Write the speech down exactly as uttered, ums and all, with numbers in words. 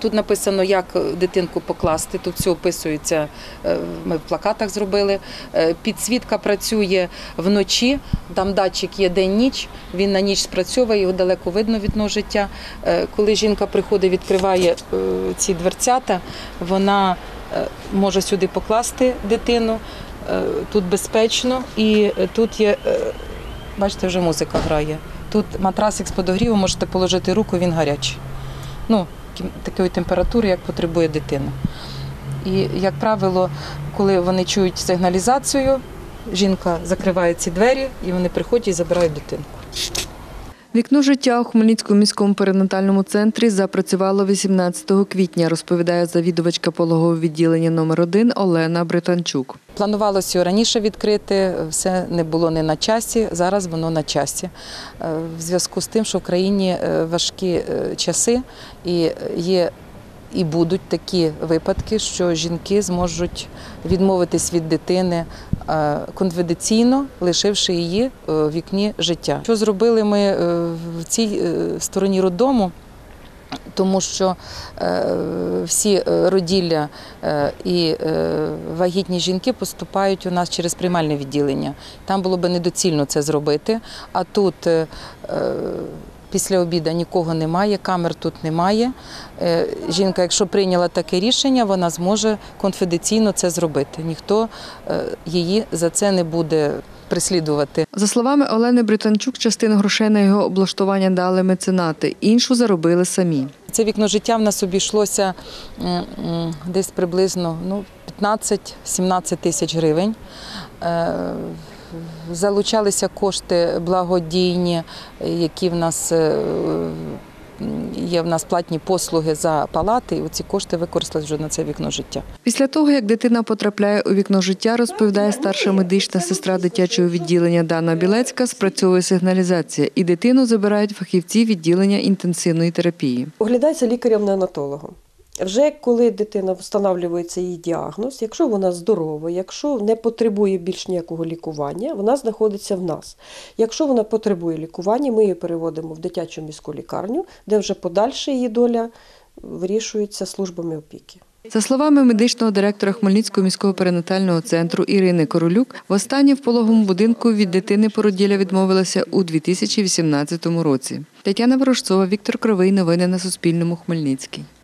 Тут написано, як дитинку покласти, тут все описується, ми в плакатах зробили. Підсвітка працює вночі, там датчик є день-ніч, він на ніч спрацьовує, його далеко видно від життя. Коли жінка приходить, відкриває ці дверцята, вона може сюди покласти дитину, тут безпечно і тут є, бачите, вже музика грає. Тут матрасик з подогрівом, можете положити руку, він гарячий. Ну, такої температури, як потребує дитина. І, як правило, коли вони чують сигналізацію, жінка закриває ці двері і вони приходять і забирають дитину. Вікно життя у Хмельницькому міському перинатальному центрі запрацювало вісімнадцятого квітня, розповідає завідувачка пологового відділення номер один Олена Британчук. Планувалося його раніше відкрити, все не було не на часі, зараз воно на часі. В зв'язку з тим, що в країні важкі часи і є і будуть такі випадки, що жінки зможуть відмовитись від дитини конфіденційно, лишивши її в вікні життя. Що зробили ми в цій стороні роддому? Тому що всі роділля і вагітні жінки поступають у нас через приймальне відділення. Там було б недоцільно це зробити, а тут після обіду нікого немає, камер тут немає. Жінка, якщо прийняла таке рішення, вона зможе конфіденційно це зробити. Ніхто її за це не буде переслідувати. За словами Олени Британчук, частину грошей на його облаштування дали меценати, іншу заробили самі. Це вікно життя в нас обійшлося десь приблизно ну, п'ятнадцять-сімнадцять тисяч гривень. Залучалися кошти благодійні, які в нас є в нас платні послуги за палати, і оці кошти використали вже на це вікно життя. Після того, як дитина потрапляє у вікно життя, розповідає старша медична сестра дитячого відділення Дана Білецька, спрацьовує сигналізація, і дитину забирають фахівці відділення інтенсивної терапії. Оглядається лікарем-неонатологом. Вже коли дитина встановлюється її діагноз, якщо вона здорова, якщо не потребує більш ніякого лікування, вона знаходиться в нас. Якщо вона потребує лікування, ми її переводимо в дитячу міську лікарню, де вже подальша її доля вирішується службами опіки. За словами медичного директора Хмельницького міського перинатального центру Ірини Королюк, востаннє в пологовому будинку від дитини породілля відмовилася у дві тисячі вісімнадцятому році. Тетяна Ворожцова, Віктор Кривий. Новини на Суспільному. Хмельницький.